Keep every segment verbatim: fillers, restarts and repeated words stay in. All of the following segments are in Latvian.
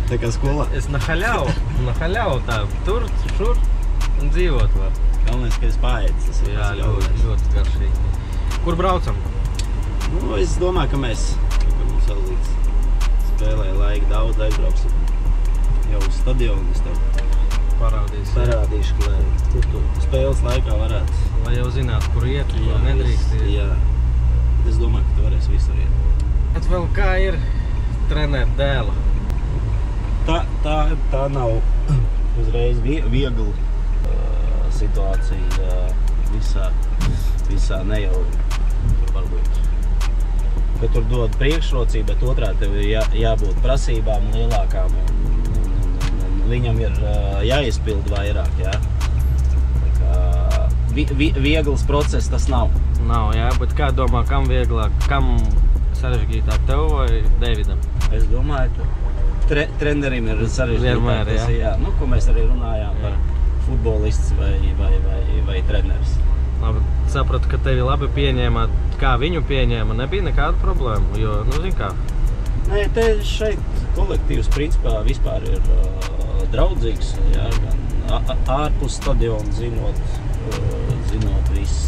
Tā kā skolā? Es na haļauju, na haļauju tā, tur, šur un dzīvot var. Galvenais, ka es paēdis, tas ir Jā, ļoti, ļoti garšīgi. Kur braucam? Nu, es domāju, ka mēs, ka mums vēl līdz spēlē laika daudz aizbrauksim jau uz stadionu. Es tev Parādīšu. Parādīšu, lai tu, tu spēles laikā varētu. Lai jau zinātu, kur iet, kur nedrīkst iet. Jā. Es domāju, ka tu varēsi visur iet. Bet vēl kā ir trenēt dēlu? Tā, tā, tā nav uzreiz viegla uh, situācija uh, visā, visā ne jau varbūt. Ka tur dod priekšrocību, bet otrā tev ir jā, jābūt prasībām lielākām un, un, un, un viņam ir uh, jāizpild vairāk, jā. Tā kā vi, vi, viegls process tas nav. Nav, jā, bet kā domā, kam vieglāk, kam sarežģītāk tev vai Davidam? Es domāju, ka tre, trenerim ir sarežģītāk. Vienmēr, jā. jā. Nu, ko mēs arī runājām jā. Par futbolists vai, vai, vai, vai treneris. Labi, sapratu, ka tevi labi pieņēma, kā viņu pieņēma, nebija nekāda problēma, jo, nu, zin kā? Nē, te šeit kolektīvs principā vispār ir uh, draudzīgs, jā, gan ārpus stadionu zinot, uh, zinot viss.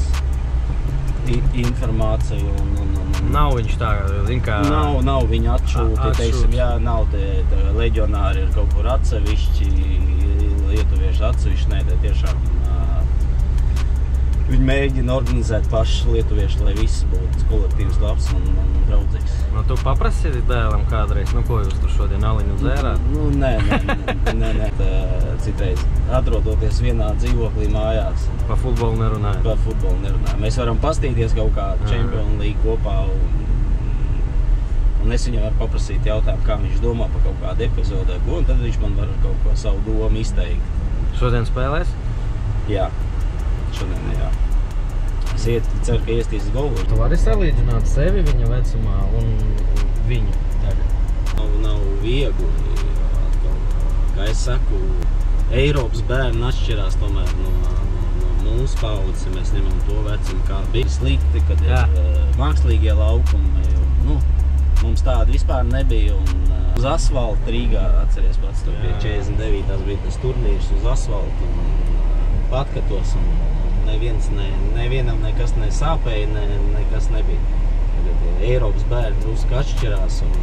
Informāciju un, un, un... Nav viņš tā, zin kā... Nav, nav viņa atšūti, teiksim, jā, nav te, te leģionāri ir kaut kur atsevišķi, lietuvieši atsevišķi, nē, te tiešām uh, viņi mēģina organizēt paši lietuvieši, lai viss būtu kolektīvs labs un, un draudzīgs. Nu, tu paprasīji dēlam kādreiz, nu, ko jūs tur šodien aliņu dzērāt? Nu, nē, nē, nē, nē, nē, tā, citreiz atrodoties vienā dzīvoklī mājās. Pa futbolu nerunājam? Pa futbolu nerunājam. Mēs varam pastīties kaut kādu Champions League kopā un, un es viņam varu paprasīt jautājumu, kā viņš domā par kaut kādu epizodē, un tad viņš man var kaut ko savu domu izteikt. Šodien spēlēs? Jā, šodien jā. Es iet, ceru, ka iestīs golu. Tu vari salīdzināt sevi viņa vecumā un viņu tagad? Nav, nav viegli. Kā es saku, Eiropas bērni atšķirās tomēr no, no, no mūsu paudzes, ja mēs ņemam to vecumu, kā bija slikti, kad jā. Ir uh, mākslīgie laukumi. Nu, mums tāda vispār nebija. Un, uh, uz asfalta Rīgā, atceries pats, tur bija četrdesmit devītās bija tas turnīrs uz asfalta un uh, patkatos. Un, Neviens, ne, nevienam nekas nesāpēja, ne, nekas nebija. Tagad Eiropas bērni drusku atšķirās un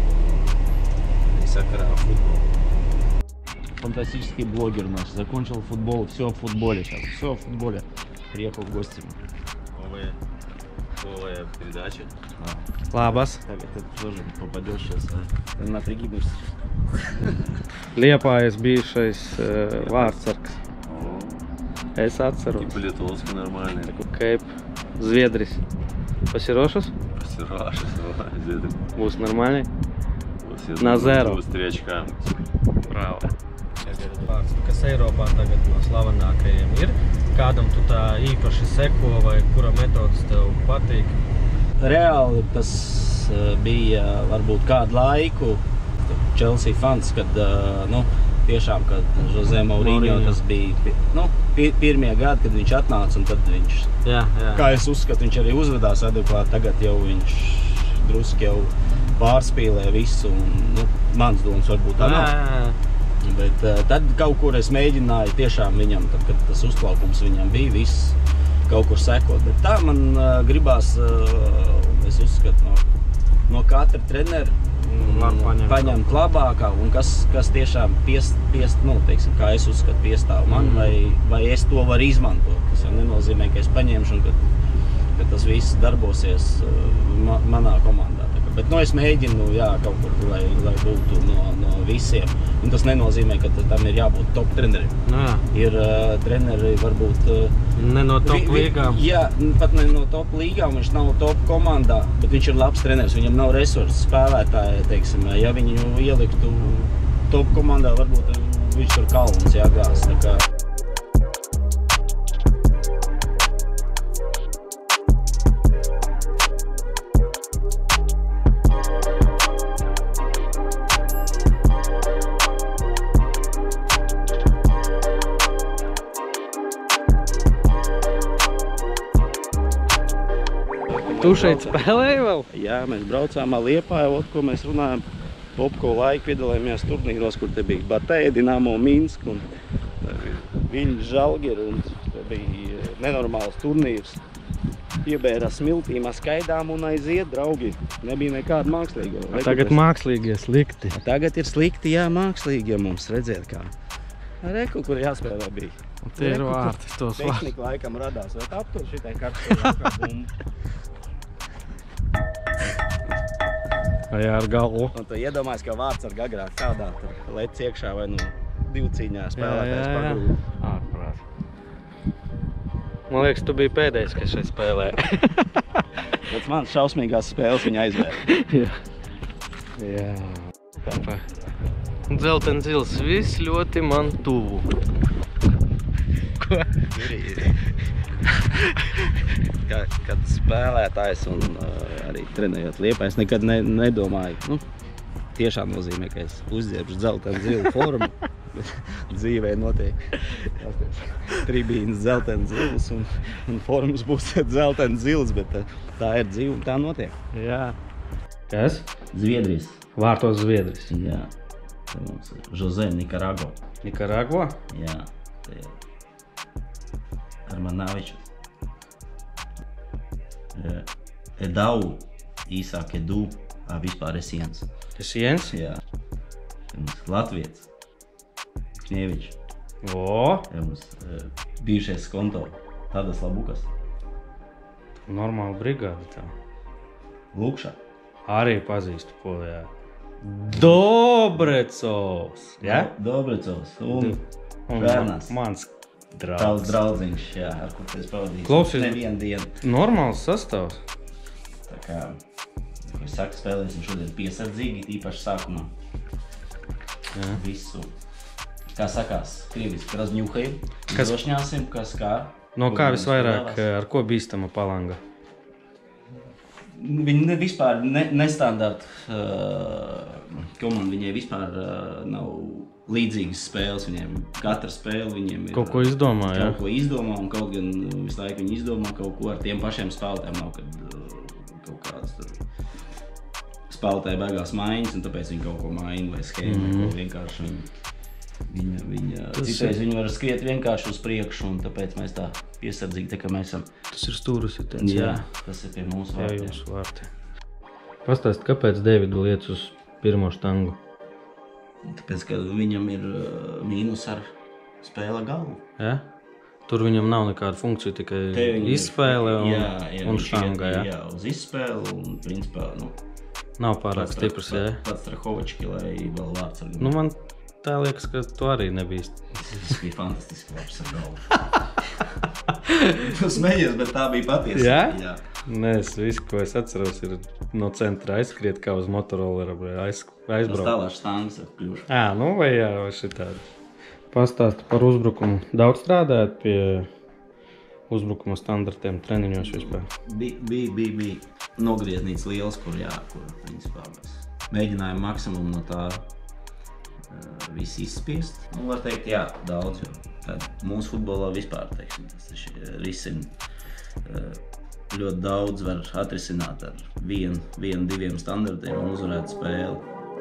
sakarā футбол. Фантастический блогер наш. Закончил футбол, все в футболе сейчас. Все в футболе. Приехал в гости. Новая, новая передача. А. Labas. Так, это тоже попадешь сейчас. А? Напряги мышцы. Liepājas bijušais uh, vārdsargs. Es atceros. Типа литовский нормальный. Такой кейп. Zviedris. Pasiraušas? Pasiraušas, Zviedri. Būs normāli? Na zero. Būs tri очкām. Bravo. Vārds, kas Eiropā tagad no slavenākajiem ir? Kādam tu tā īpaši seko vai kura metodas tev patīk? Reāli tas bija varbūt kādu laiku Chelsea fans, kad, nu, tiešām, kad Jose Mourinho tas bija, nu, pirmie gadi, kad viņš atnāca un tad viņš, jā, jā. Kā es uzskatu, viņš arī uzvedās adekvāti, tagad jau viņš druski jau pārspīlē visu un, nu, mans domas varbūt tā nav. Jā, jā. Bet uh, tad kaut kur es mēģināju tiešām viņam, tad, kad tas uzplaukums viņam bija, viss kaut kur sekot. Bet tā man uh, gribās, uh, es uzskatu, no, no katra trenera paņemt, paņemt labākā un kas, kas tiešām piest, piest, nu, teiksim, kā es uzskatu, piestāv man, mm. vai, vai es to varu izmantot. Tas jau nenozīmē, ka es paņemšu un ka, ka tas viss darbosies uh, ma, manā komandā. Bet, nu, es mēģinu, jā, kaut kur, lai, lai būtu no, no visiem. Un tas nenozīmē, ka tam ir jābūt top trenerim. Nu, jā. Ir uh, treneri varbūt... Uh, ne no top vi, līgām. Jā, pat ne no top līgām, viņš nav top komandā, bet viņš ir labs treneris, viņam nav resursu spēlētāji, teiksim. Ja viņu ieliktu top komandā, varbūt viņš tur kalns jāgās. Tā kā... Tu šeit spēlēji vēl? Jā, mēs braucām ar Liepāju, ko mēs runājam Popko laiku piedalījāmies turnīros, kur te bija Batēja, Dinamo Minsk un Viļņas Žalgiris, un te bija nenormāls turnīrs. Iebērās smiltīm, skaidām un aiziet, draugi. Nebija nekāda mākslīga. Tagad mākslīgie slikti. Tagad ir slikti, jā, mākslīgie mums redzēt kā. Reku, kur jāspēlē bija. Un tie ir vārti, tos vārti. Tehnika laikam radās, vai aptur šitai kartai kā bumbu. Vai ar galvu. Un tu iedomājies, ka vārds ar agrāk kādā tur lec iekšā vai nu divu cīņā spēlētājs pagrūda. Ārprāt. Man liekas, tu biji pēdējais, kas šeit spēlē. Pēc manas šausmīgās spēles viņa aizvēra. Jā. Jā. Papa. Dzelten zils, viss ļoti man tuvu. Ko? Kad, kad spēlētājs un uh, arī trenējot Liepājs, nekad ne, nedomāju, nu, tiešām nozīmē, ka es uzģērbšu dzeltenu zilu formu. Dzīvē notiek tribīnas dzeltenu zilas un, un formas būs dzeltenu zilas, bet tā, tā ir dzīve un tā notiek. Jā. Kas? Zviedrijas. Vārtos Zviedrijas. Jā. Te mums ir Jose Nicaragua. Nicaragua? Jā. Te ir Armanavičs. Edau, īsāk Edu, vispār Esiens. Esiens? Jā. Latvijas. Kņēvičs. O! Ja mums bijušais konto. Tadas Labukas. Normāla brigāda tā. Lukša. Arī pazīstu polijā. Dobrecovs! Ja? Dobrecovs. Un, un Bērnās. Mans draugs. Tavs draudziņš, jā, ar kur tu esi pavadījis. Klausies, nevienu dienu. Normāls sastāvs. Tā kā, ko es saku, spēlēsim šodien piesardzīgi, īpaši sākumā. Jā. Visu, kā sakās, krieviski razņūhajam, drošņāsim, kas kā. No kā visvairāk, ar ko bīstama palanga? Viņi ne, vispār ne, nestandarta uh, komanda, viņai vispār uh, nav līdzīgas spēles, viņiem katra spēle viņiem ir kaut ko izdomā, jā? Kaut ko izdomā, un kaut gan visu laiku viņi izdomā kaut ko ar tiem pašiem spēlētājiem, nav, kad uh, kaut kādas tur spēlētāji beigās maiņas, un tāpēc viņi kaut ko maina vai schēma, mm -hmm. vienkārši viņi, viņa, viņa, citreiz viņi var skriet vienkārši uz priekšu, un tāpēc mēs tā piesardzīgi, tā kā mēs esam. Tas ir stūras itens, jā. Jā, tas ir pie mūsu vārtiem. Jā, jūsu vārti. Pastāst, kāpēc Deividu liec uz pirmo štangu? Tāpēc, ka viņam ir uh, mīnus ar spēle galvu. Ja? Tur viņam nav nekāda funkcija, tikai izspēle un, jā, jā, un štanga, jā? Jā, uz izspēli un, principā, nu... Nav pārāk stiprs, jā? Pats Strahovački, lai vēl vārds ar galvu. Nu, man tā liekas, ka tu arī nebīst. Tas bija fantastiski labs ar galvu. Tu smējies, bet tā bija patiesa. Jā? Jā. Nē, es visu, ko es atceros, ir no centra aizskriet kā uz motorolera, aiz, aizbraukt. Tas tālāk štangas ar kļušu. Ā, nu vai jā, vai šitādi. Pastāsti par uzbrukumu. Daudz strādājat pie uzbrukuma standartiem treniņos vispār? Bija, bija, bija, bija nogrieznīts liels, kur jā, kur principā mēs mēģinājām maksimumu no tā uh, visu izspiest. Nu, var teikt, jā, daudz, jo mūsu futbolā vispār, teiksim, tas risina. Uh, ļoti daudz var atrisināt ar vienu, vienu diviem standartiem un uzvarēt spēli.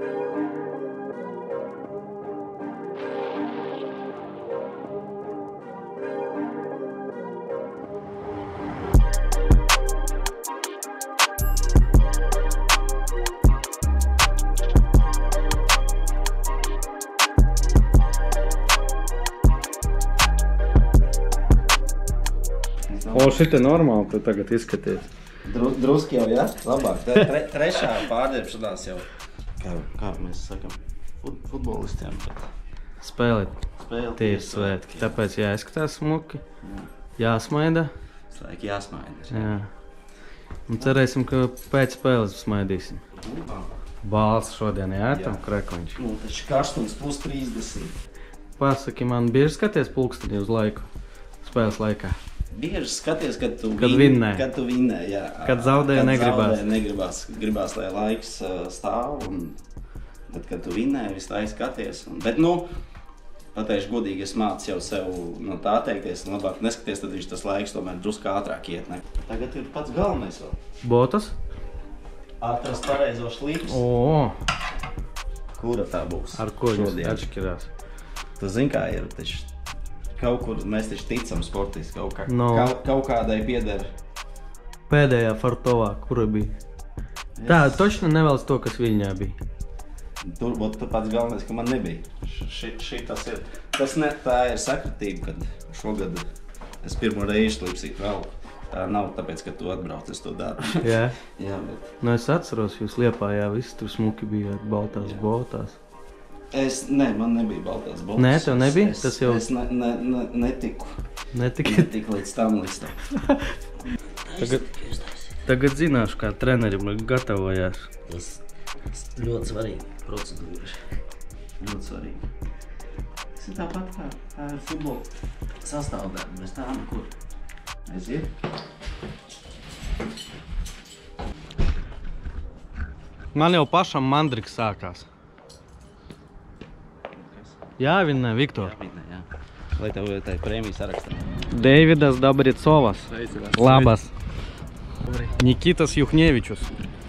O, šita normāli tu tagad izskaties. Dru, druski jau, jā? Labāk. Tre, trešā pārdirbšanās jau. Kā, kā mēs sakam, fut, futbolistiem. Spēlēt. Spēlēt. Tie ir svētki. Tāpēc jāizskatās smuki. Jā. Jāsmaida. Slaik jāsmaida. Jā. Un cerēsim, ka pēc spēles smaidīsim. Bāls šodien, jā, tam krekoņš. Nu, taču karstums plus trīsdesmit. Pasaki, man bieži skaties pulksteni uz laiku, spēles laikā? Bieži skaties, kad tu kad vinnē. Kad tu vinnē, jā. Kad zaudē negribās. Zaudē negribās. Gribās, lai laiks uh, stāv. Un tad, kad tu vinnē, visu laiku skaties. Un, bet, nu, pateikšu godīgi, es mācu jau sev no tā teikties. Un labāk neskaties, tad viņš tas laiks tomēr drusku ātrāk iet. Ne? Tagad ir pats galvenais vēl. Botas? Atrast pareizo šlīpus. O, Kura tā būs? Ar ko jūs šodien? atšķirās? Tu zini, kā ir, taču kaut kur mēs taču ticam sportisti, kaut, kā, No. kaut, kaut kādai pieder. Pēdējā Fartovā, kura bija? Tā, točni nevēlas to, kas viņā bija. Tur būtu pats galvenais, ka man nebija. Ši, ši tas ir. Tas ne, tā ir sakritība, kad šogad es pirmo reizi slipsīt vēl. Tā nav tāpēc, ka tu atbrauc, es to daru. Jā. Jā, bet... Nu, es atceros, jūs Liepājā visi tur smuki bija ar baltās Jā. Botās. Es, ne, man nebija baltās botas. Nē, tev nebija? Es, Tas jau... es ne, ne, ne, netiku. Netika? Netiku līdz tam, līdz tam. Tagad, tagad zināšu, kā trenerim gatavojās. Tas, tas ļoti svarīgi procedūra. Ļoti svarīgi. Tas ir tāpat kā, kā ar futbolu sastāvdarbu, bez tā nekur. Aiziet. Man jau pašam mandriks sākās. Jāvinnē, Viktor. Jāvinnē, jā. Lai tev tā prēmija sarakstā. Deividas Dabricovas. Labas. Nikitas Juhnevičus.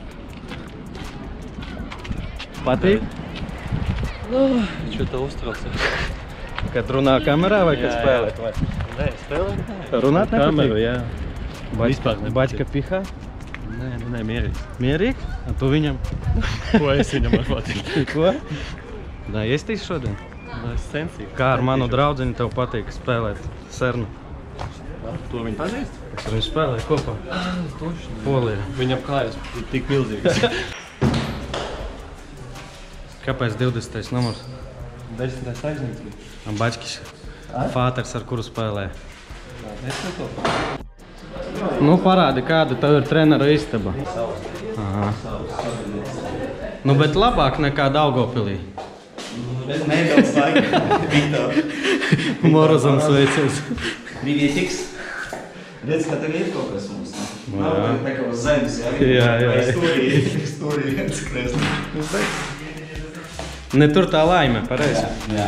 Patīk? Что то uztraucies? Kad runā kamerā vai kad spēlē? Nē, spēlē? Runāt nepatīk? Kameru, jā. Vispār nepatīk. Baķka pihā? Nē, nē, mierīgi. Mierīgi? A tu viņam? Ko es viņam var pateikt? Ko? Nē, iestīs šodien? Nu, es sensīju. Kā ar manu draudzeni tev patīk spēlēt Sernu? To viņi pazīst? Es ar viņu spēlēju kopā. Toši. Polijā. Viņam kājas tik milzīgas. Kāpēc divdesmitais numurs? Desmitais aizņemts bija. Baķkis. Fāters, ar kuru spēlē. Desmitais? Nu, parādi, kāda tev ir trenera istaba. Aha. Nu, bet labāk nekā Daugavpilī. Nedaudz laika. Viktor. Morozam sveicies. Privietiks. Redz, ka tev ir kaut kas mums. Nu, Nav jā. tā kā uz zemes, jā? Jā, jā. Vai stūrī, stūrī viens krēsli. Ne tur tā laime, pareizi. Jā.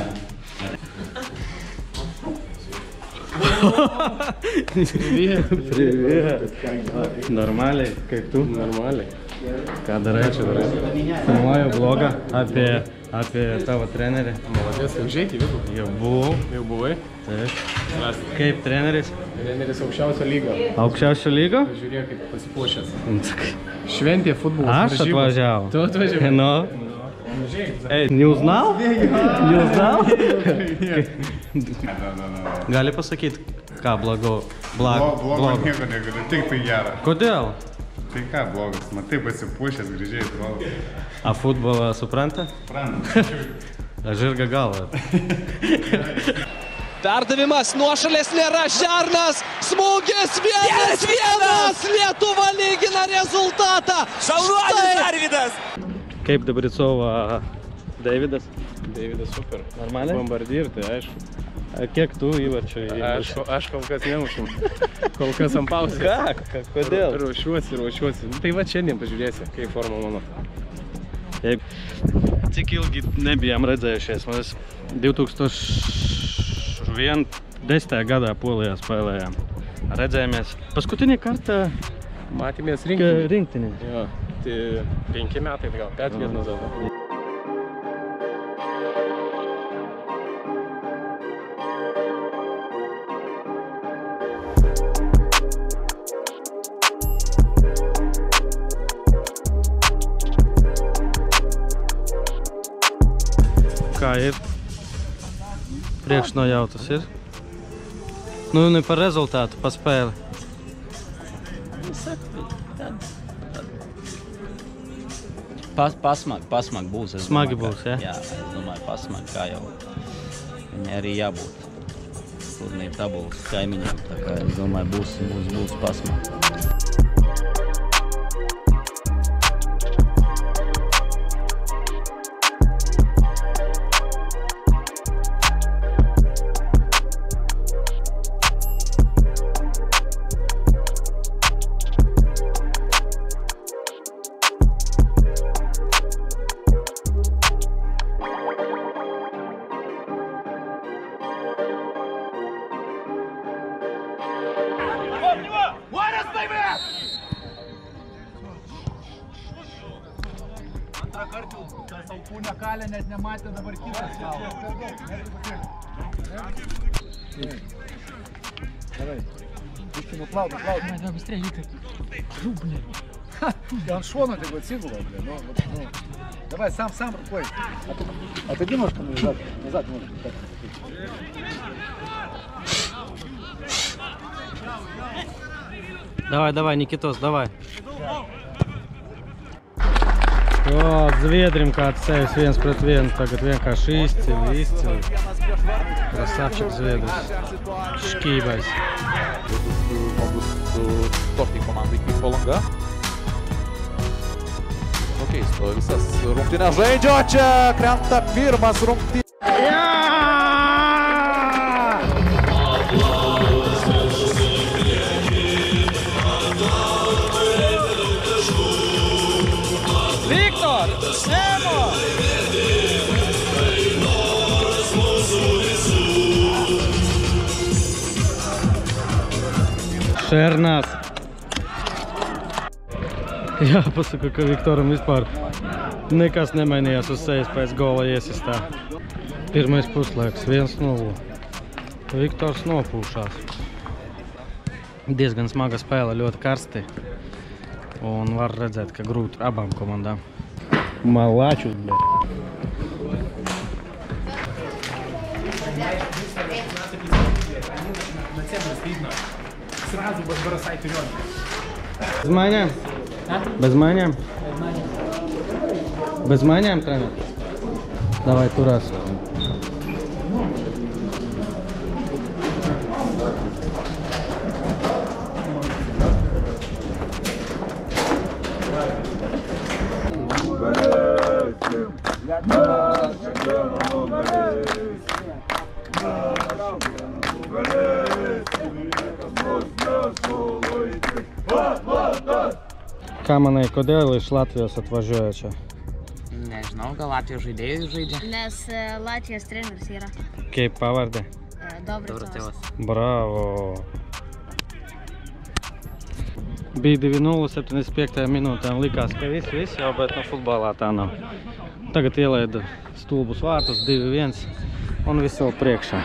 Привет. Нормально, как tu? Normāli. Kāda reči varēs? Filmoju bloga apie, apie tavo treneri. Молодец, jau žieki, visu. Jau buvau. Jau buvai. Taip. Rasti. Kaip treneris? Treneris aukščiausio lygio. Aukščiausio lygo? Žiūrėk, kaip pasipuošęs. Nu, sakai, Šventė futbolo. Aš atvažiavau. Tu atvažiavai? Nu. Ej, не узнал? Не узнал? Gali pasakyti, ką blogo? Blag, Blogo blogo. nieko negaliu, tik tai gera. Kodėl? Tai ką blogas, matai pasipuošęs gražiai atrodo. A futbolą supranta? Suprantu. A žirga galva. Perdavimas nuošalės nėra, Šernas, smūgis vienas vienas, Lietuva lygina rezultatą. Šaunuolis Arvydas! Kaip Dabricova Deividas? Deividas super. Normaliai? Bombardier, tai aišku. A kiek tu įvarčių Aš, aš kol kas nemušim. Kol kas ant pauzės. Ką? Kodėl? Ruošiuosi, ruošiuosi. Tai va šiandien pažiūrėsi, kaip forma mano. Jei, cik ilgi nebijām redzējušies? Mēs divi tūkstoši desmitajā gadā Polijā spēlējām. Redzējamies paskutinį kartą Matėmės ka- rinktinį. rinktinį. Jo, tai penki metai, gal pet metų назад. Kā ir? Priekšnojautas ir? Nu, ne par rezultātu, pa spēli. Pas, pasmag, pasmag būs. Es Smagi domāju, būs, ka- ja? Jā, es domāju, pasmag, kā jau viņai arī jābūt. Turnīra tabulas kaimiņiem, tā kā es domāju, būs, būs, būs pasmag. kartų tas alkūnę kalė net nematė, dabar kitas kalė. Давай. Biškį nuplaut, nuplaut. Давай, давай, быстрее, Виктор. Жу, блин. Он шона ты вот сигула, блин. Ну, вот, ну. Давай, сам, сам рукой. Отойди немножко назад, назад немножко. Давай, давай, Никитос, давай. O, Zviedrim kāds sevis viens pret vienu, tagad vienkārši izcili, izcili. Krasavčik Zviedris. Škībais. Žmogus tokiai komandai kaip Palanga. Nukeisto visas rungtynės žaidžio, čia krenta pirmas rungtynės. Viktor! Nemo! Šernās. Jā, pasaku, ka Viktoram vispār nekas nemainījās uz sejas pēc gola iesistā. Pirmais puslaiks, viens nulle. Viktors nopūšās. Diezgan smaga spēle, ļoti karsti. Un var redzēt, ka grūti abām komandām. Малачус, блядь. Сразу бросай вперед. Без майням? Без майням? Без майням, тренер? Давай, Турас. Ką manai, kodėl iš Latvijos atvažiuoja čia? Nežinau, gal Latvijos žaidėjus žaidžia? Nes Latvijos treneris yra. Kaip pavardė? Dobricovas. Bravo! Bija divi nulle septiņdesmit piektajā minūtē un likās, ka viss, viss jau, bet no futbolā tā nav. Tagad ielaida stulbus vārtus divi viens un viss vēl priekšā.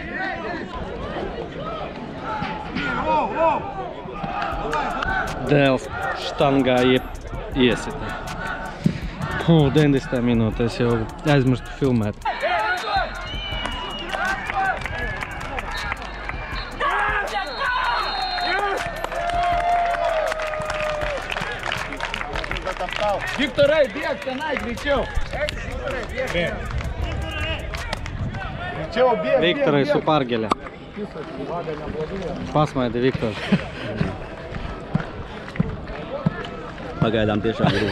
Dēls štangā iesita. Puh, deviņdesmitajā minūtē es jau aizmirstu filmēt. Викторай, бег, канай, гречев. Бег. Гречев, бег, Viktorai бег, su pārgeļa. Pasmaidi, Viktor. Pagaidām tiešām ir.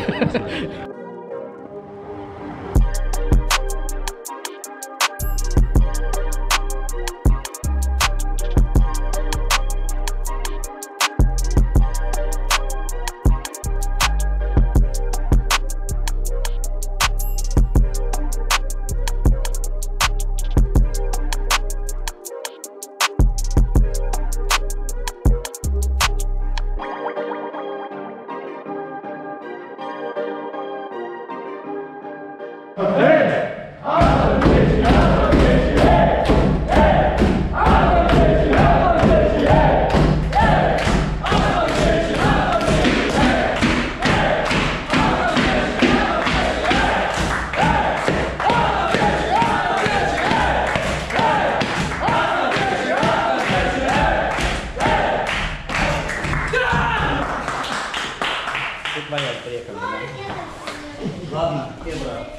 Vajag priekam. Ladna, iebrāk.